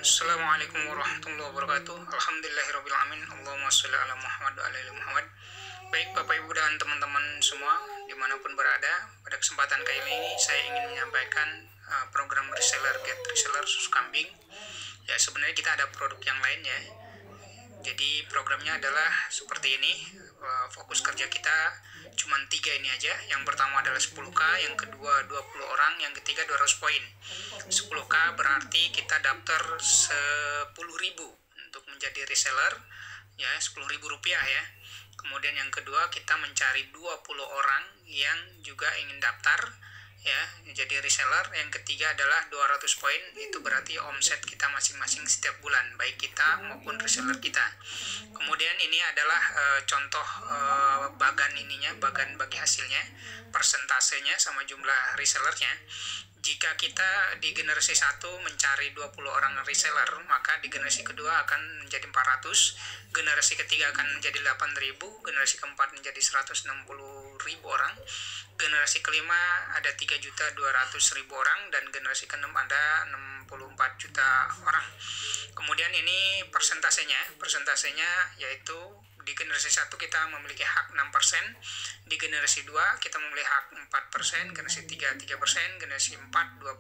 Assalamualaikum warahmatullahi wabarakatuh. Alhamdulillahirrabbilalamin. Allahumma sholli ala Muhammad wa ala ali Muhammad. Baik Bapak Ibu dan teman-teman semua dimanapun berada, pada kesempatan kali ini saya ingin menyampaikan program reseller Get Reseller susu kambing. Ya, sebenarnya kita ada produk yang lain ya. Jadi programnya adalah seperti ini. Fokus kerja kita cuma 3 ini aja. Yang pertama adalah 10K, yang kedua 20 orang, yang ketiga 200 poin. 10K berarti kita daftar 10.000 untuk menjadi reseller ya, 10.000 rupiah ya. Kemudian yang kedua kita mencari 20 orang yang juga ingin daftar ya jadi reseller. Yang ketiga adalah 200 poin, itu berarti omset kita masing-masing setiap bulan, baik kita maupun reseller kita. Kemudian ini adalah contoh bagan bagi hasilnya, persentasenya sama jumlah resellernya. Jika kita di generasi 1 mencari 20 orang reseller, maka di generasi kedua akan menjadi 400, generasi ketiga akan menjadi 8.000, generasi keempat menjadi 160.000 orang, generasi kelima ada 3.200.000 orang, dan generasi keenam ada 64 juta orang. Kemudian ini persentasenya yaitu di generasi 1 kita memiliki hak 6%, di generasi 2 kita memiliki hak 4%, generasi 3 3%, generasi 4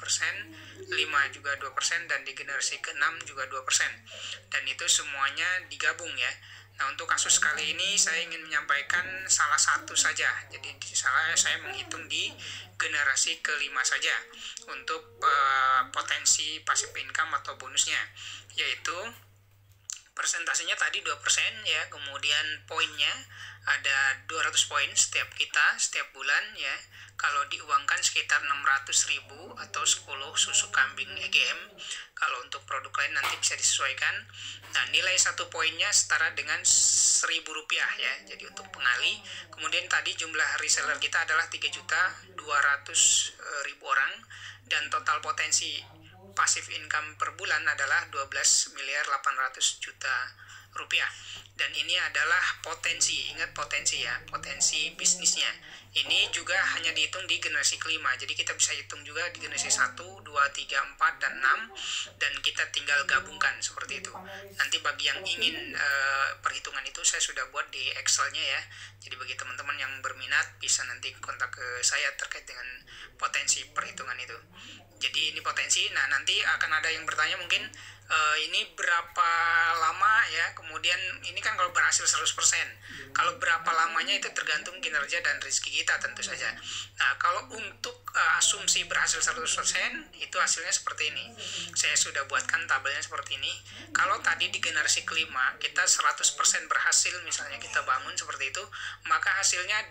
2%, 5 juga 2%, dan di generasi ke-6 juga 2%. Dan itu semuanya digabung ya. Nah, untuk kasus kali ini saya ingin menyampaikan salah satu saja. Jadi saya menghitung di generasi ke-5 saja untuk potensi passive income atau bonusnya, yaitu persentasenya tadi 2% ya, kemudian poinnya ada 200 poin setiap bulan ya. Kalau diuangkan sekitar 600.000 atau 10 susu kambing EGM. Kalau untuk produk lain nanti bisa disesuaikan. Nah, nilai 1 poinnya setara dengan Rp1.000 ya. Jadi untuk pengali. Kemudian tadi jumlah reseller kita adalah 3.200.000 orang, dan total potensi passive income per bulan adalah 12.800.000.000 rupiah. Dan ini adalah potensi, ingat potensi ya, potensi bisnisnya. Ini juga hanya dihitung di generasi kelima, jadi kita bisa hitung juga di generasi 1, 2, 3, 4, dan 6, dan kita tinggal gabungkan seperti itu. Nanti bagi yang ingin perhitungan itu saya sudah buat di Excel-nya ya. Jadi bagi teman-teman yang berminat bisa nanti kontak ke saya terkait dengan potensi perhitungan itu. Jadi ini potensi. Nah, nanti akan ada yang bertanya mungkin ini berapa lama ya, kemudian ini kan kalau berhasil 100%, kalau berapa lamanya itu tergantung kinerja dan rezeki kita tentu saja. Nah, kalau untuk asumsi berhasil 100% itu hasilnya seperti ini. Saya sudah buatkan tabelnya seperti ini. Kalau tadi di generasi kelima kita 100% berhasil, misalnya kita bangun seperti itu, maka hasilnya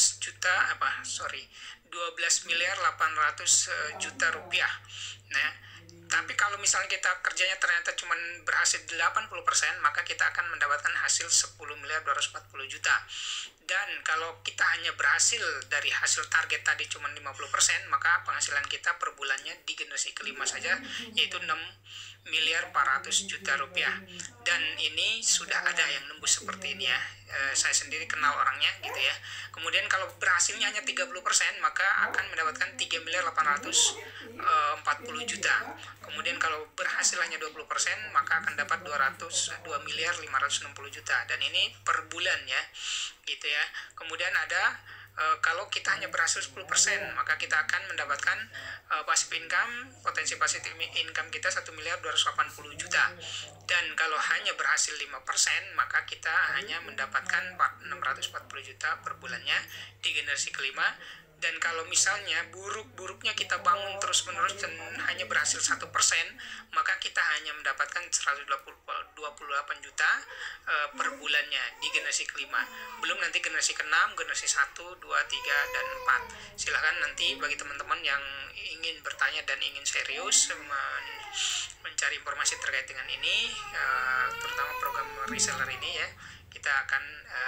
12.800.000.000 rupiah. Nah, tapi kalau misalnya kita kerjanya ternyata cuma berhasil 80%, maka kita akan mendapatkan hasil 10.240.000.000. Dan kalau kita hanya berhasil dari hasil target tadi cuma 50%, maka penghasilan kita per bulannya di generasi kelima saja yaitu 6.400.000.000 rupiah. Dan ini sudah ada yang nembus seperti ini ya. Saya sendiri kenal orangnya gitu ya. Kemudian kalau berhasilnya hanya 30%, maka akan mendapatkan 3.840.000.000. Kemudian kalau berhasil hanya 20%, maka akan dapat 2.560.000.000. Dan ini per bulan ya, gitu ya. Kemudian ada kalau kita hanya berhasil 10%, maka kita akan mendapatkan passive income, potensi passive income kita 1.280.000.000. Dan kalau hanya berhasil 5%, maka kita hanya mendapatkan 640.000.000 per bulannya di generasi kelima. Dan kalau misalnya buruk-buruknya kita bangun terus-menerus dan hanya berhasil 1%, maka kita hanya mendapatkan 128 juta per bulannya di generasi kelima. Belum nanti generasi ke-6, generasi 1, 2, 3, dan 4. Silahkan nanti bagi teman-teman yang ingin bertanya dan ingin serius mencari informasi terkait dengan ini, terutama program reseller ini ya, kita akan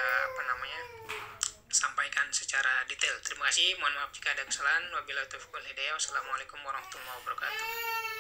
sampaikan secara detail. Terima kasih, mohon maaf jika ada kesalahan. Wabillahi taufiq wal hidayah. Wassalamualaikum warahmatullahi wabarakatuh.